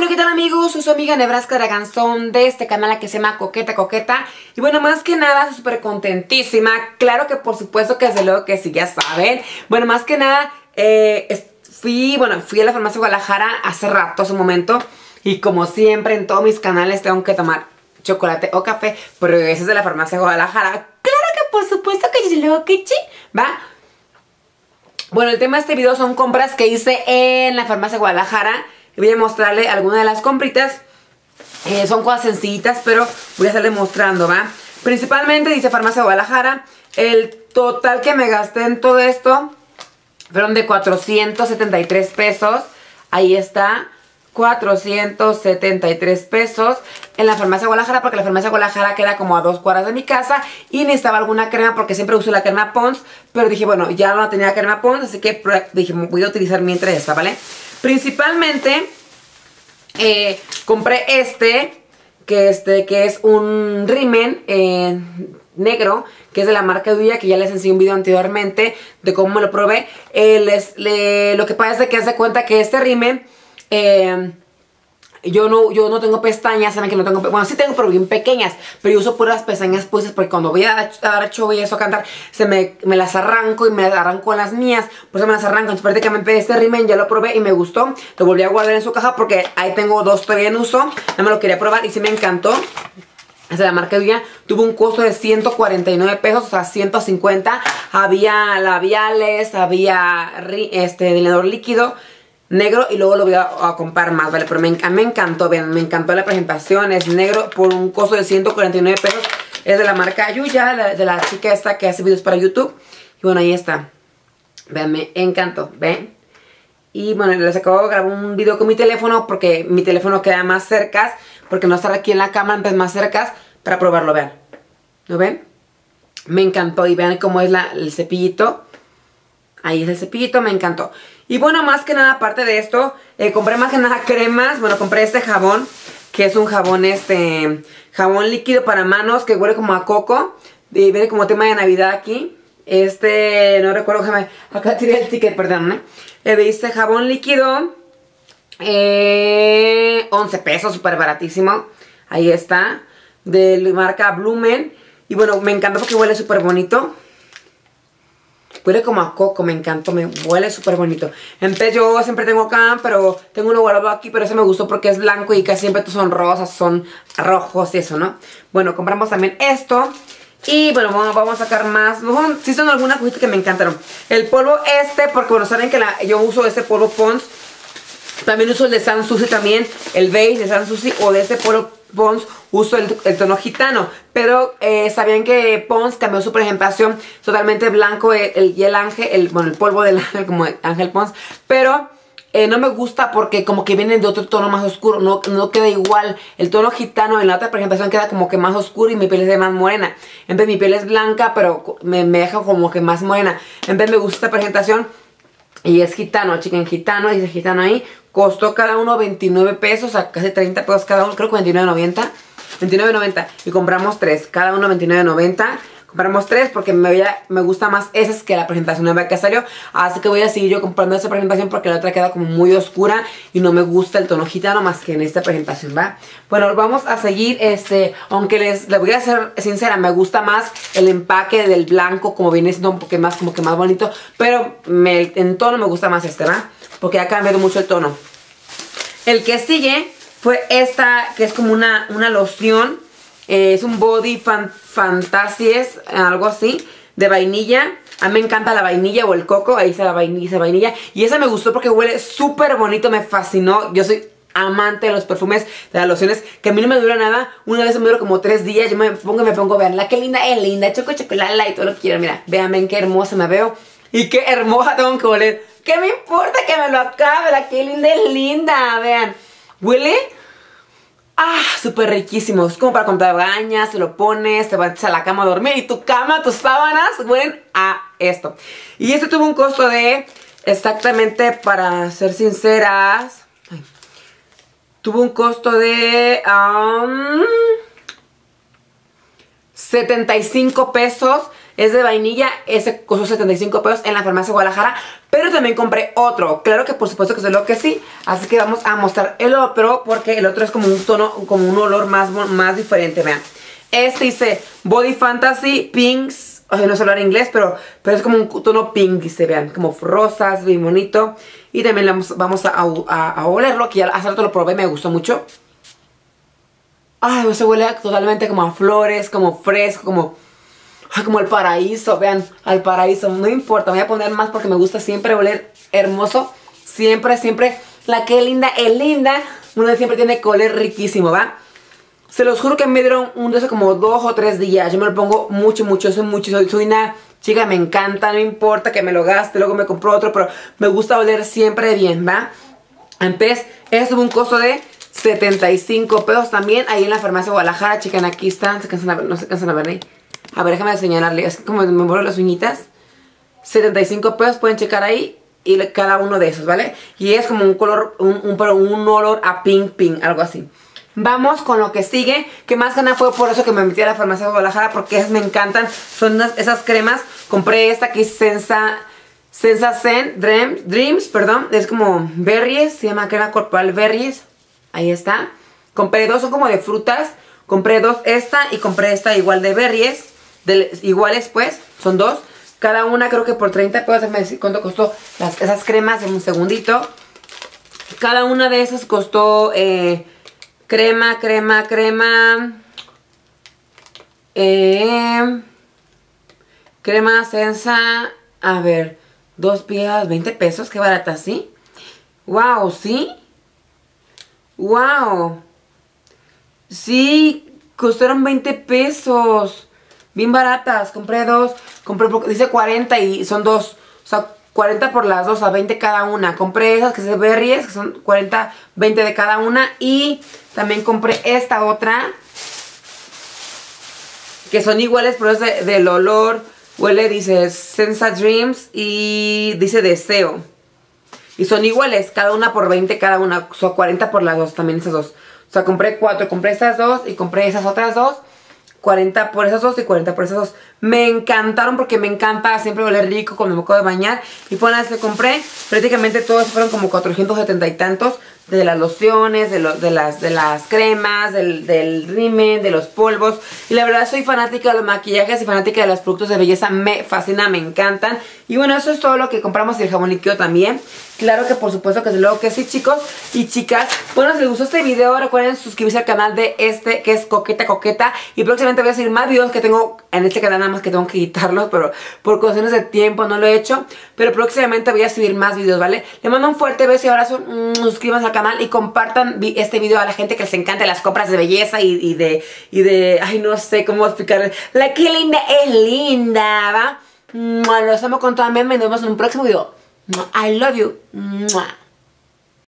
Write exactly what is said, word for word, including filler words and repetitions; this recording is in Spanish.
¿qué tal amigos? Soy su amiga Nebraska Draganzón de este canal que se llama Coqueta Coqueta. Y bueno, más que nada, súper contentísima. Claro que por supuesto que desde luego que sí, ya saben. Bueno, más que nada, eh, fui, bueno, fui a la farmacia Guadalajara hace rato, hace un momento. Y como siempre en todos mis canales tengo que tomar chocolate o café, pero ese es de la farmacia Guadalajara. Claro que por supuesto que desde luego que sí, ¿va? Bueno, el tema de este video son compras que hice en la farmacia Guadalajara. Voy a mostrarle algunas de las compritas. eh, Son cosas sencillitas, pero voy a estarle mostrando, ¿va? Principalmente dice farmacia Guadalajara. El total que me gasté en todo esto fueron de cuatrocientos setenta y tres pesos. Ahí está, cuatrocientos setenta y tres pesos en la farmacia Guadalajara, porque la farmacia Guadalajara queda como a dos cuadras de mi casa y necesitaba alguna crema porque siempre uso la crema Pond's, pero dije, bueno, ya no tenía crema Pond's, así que dije, voy a utilizar mientras esta, ¿vale? Principalmente eh, compré este que, este, que es un rímel eh, negro, que es de la marca Duya, que ya les enseñé un video anteriormente de cómo me lo probé. Eh, les, le, lo que pasa es que hace cuenta que este rímel, eh, yo no, yo no tengo pestañas, saben que no tengo, bueno, sí tengo, pero bien pequeñas, pero yo uso puras pestañas puestas porque cuando voy a, a dar show y eso a cantar, se me, me las arranco y me arranco las mías, por eso me las arranco. Entonces prácticamente este rímel ya lo probé y me gustó, lo volví a guardar en su caja porque ahí tengo dos todavía en uso, no me lo quería probar y sí me encantó. Es de la marca Duya, tuvo un costo de ciento cuarenta y nueve pesos, o sea, ciento cincuenta, había labiales, había este delineador líquido negro y luego lo voy a, a comprar más, ¿vale? Pero me, me encantó, vean, me encantó la presentación. Es negro por un costo de ciento cuarenta y nueve pesos. Es de la marca Yuya, de, de la chica esta que hace videos para YouTube. Y bueno, ahí está. Vean, me encantó, ¿ven? Y bueno, les acabo de grabar un video con mi teléfono porque mi teléfono queda más cerca, porque no estar aquí en la cámara, entonces más cerca para probarlo, vean. ¿Lo ven? Me encantó y vean cómo es la, el cepillito. Ahí es el cepillito, me encantó. Y bueno, más que nada, aparte de esto, eh, compré más que nada cremas. Bueno, compré este jabón, que es un jabón, este, jabón líquido para manos, que huele como a coco. Y viene como tema de Navidad aquí. Este, no recuerdo, déjame, acá tiré el ticket, perdón, ¿eh? Eh, dice jabón líquido, eh, once pesos, súper baratísimo. Ahí está, de la marca Blumen. Y bueno, me encantó porque huele súper bonito. Huele como a coco, me encantó, me huele súper bonito. Entonces yo siempre tengo acá, pero tengo uno guardado aquí, pero ese me gustó porque es blanco y casi siempre son rosas, son rojos y eso, ¿no? Bueno, compramos también esto. Y bueno, vamos a sacar más. Sí son algunas cositas que me encantaron. El polvo este, porque bueno, saben que la, yo uso este polvo Pond's. También uso el de Sanssouci también, el beige de Sanssouci, o de este polvo Pond's uso el, el tono gitano. Pero eh, sabían que Pond's cambió su presentación totalmente blanco el, el, y el ángel, el, bueno, el polvo del ángel como Ángel Pond's. Pero eh, no me gusta porque como que vienen de otro tono más oscuro, no, no queda igual. El tono gitano en la otra presentación queda como que más oscuro y mi piel es de más morena. En vez mi piel es blanca, pero me, me deja como que más morena. En vez me gusta esta presentación. Y es gitano, chicken gitano, dice gitano ahí. Costó cada uno veintinueve pesos, o sea, casi treinta pesos cada uno, creo que veintinueve noventa. veintinueve noventa. Y compramos tres, cada uno veintinueve noventa. Compramos tres porque me, voy a, me gusta más esas que la presentación nueva que salió. Así que voy a seguir yo comprando esa presentación porque la otra queda como muy oscura y no me gusta el tono gitano más que en esta presentación, ¿va? Bueno, vamos a seguir, este, aunque les, les voy a ser sincera, me gusta más el empaque del blanco, como viene siendo un poco más, como que más bonito. Pero me, en tono me gusta más este, ¿va? Porque ha cambiado mucho el tono. El que sigue fue esta, que es como una, una loción. Eh, es un body fan, fantasies, algo así, de vainilla. A mí me encanta la vainilla o el coco. Ahí está la vainilla, esa vainilla. Y esa me gustó porque huele súper bonito, me fascinó. Yo soy amante de los perfumes, de las lociones, que a mí no me dura nada. Una vez me dura como tres días. Yo me pongo y me pongo, vean, la que linda es linda, choco chocolala y todo lo que quieran. Mira, vean qué hermosa me veo. Y qué hermosa tengo que oler. ¿Qué me importa que me lo acabe? La que linda es linda, vean. Huele... ah, súper riquísimo. Es como para cuando te bañas, te lo pones, te vas a la cama a dormir y tu cama, tus sábanas huelen a esto. Y esto tuvo un costo de, exactamente, para ser sinceras, ay, tuvo un costo de um, setenta y cinco pesos. Es de vainilla, ese costó setenta y cinco pesos en la farmacia Guadalajara. Pero también compré otro, claro que por supuesto que es lo que sí. Así que vamos a mostrar el otro, porque el otro es como un tono, como un olor más, más diferente, vean. Este dice Body Fantasy Pinks. O sea, no sé hablar inglés, pero, pero es como un tono pink, dice, vean, como rosas, bien bonito. Y también vamos, vamos a, a, a olerlo, que ya hace rato lo probé, me gustó mucho. Ay, se huele totalmente como a flores, como fresco, como, ay, como al paraíso, vean, al paraíso. No importa, voy a poner más porque me gusta siempre oler hermoso. Siempre, siempre, la que es linda es linda. Uno siempre tiene que oler riquísimo, ¿va? Se los juro que me dieron un de esos como dos o tres días. Yo me lo pongo mucho, mucho, soy mucho, soy, soy una chica, me encanta, no importa que me lo gaste, luego me compro otro, pero me gusta oler siempre bien, ¿va? Entonces, esto tuvo un costo de setenta y cinco pesos también, ahí en la farmacia Guadalajara. Chequen, aquí están, se cansan a ver, no se cansan a ver ahí. A ver, déjame señalarle, es que como me muero las uñitas. setenta y cinco pesos, pueden checar ahí. Y cada uno de esos, ¿vale? Y es como un color, un, un, un olor a pink, pink, algo así. Vamos con lo que sigue, que más que nada fue por eso que me metí a la farmacia de Guadalajara, porque esas me encantan, son unas, esas cremas. Compré esta que es Sensa, Sensa Zen Dream, Dreams, perdón, es como berries, se llama crema corporal berries, ahí está. Compré dos, son como de frutas, compré dos esta y compré esta igual de berries, de, iguales pues, son dos. Cada una creo que por treinta pesos, déjame decir cuánto costó las, esas cremas en un segundito. Cada una de esas costó... Eh, Crema, crema, crema. Eh, crema Sensa. A ver, dos piezas, veinte pesos. Qué barata, ¿sí? Wow, ¿sí? Wow. Sí, costaron veinte pesos. Bien baratas. Compré dos. Compré, dice cuarenta y son dos. O sea, cuarenta por las dos, a veinte cada una. Compré esas que se berries, que son cuarenta, veinte de cada una. Y también compré esta otra, que son iguales, pero es de, del olor. Huele, dice Sensa Dreams y dice Deseo. Y son iguales, cada una por veinte cada una. O sea, cuarenta por las dos, también esas dos. O sea, compré cuatro, compré estas dos y compré esas otras dos. cuarenta por esas dos y cuarenta por esas dos. Me encantaron porque me encanta siempre oler rico cuando me acabo de bañar. Y fueron las que compré. Prácticamente todos fueron como cuatrocientos setenta y tantos. De las lociones, de, lo, de, las, de las cremas, del, del rímel, de los polvos. Y la verdad soy fanática de los maquillajes y fanática de los productos de belleza. Me fascina, me encantan. Y bueno, eso es todo lo que compramos. Y el jabón líquido también. Claro que por supuesto que desde luego que sí, chicos y chicas. Bueno, si les gustó este video, recuerden suscribirse al canal de este, que es Coqueta Coqueta. Y próximamente voy a subir más videos que tengo en este canal, nada más que tengo que quitarlos, pero por cuestiones de tiempo no lo he hecho. Pero próximamente voy a subir más videos, ¿vale? Les mando un fuerte beso y abrazo. Mm, suscríbanse al canal y compartan este video a la gente que les encanta las compras de belleza y, y de, y de, ay, no sé cómo explicar. La que linda es linda, ¿va? Los amo con toda mi alma y nos vemos en un próximo video. I love you.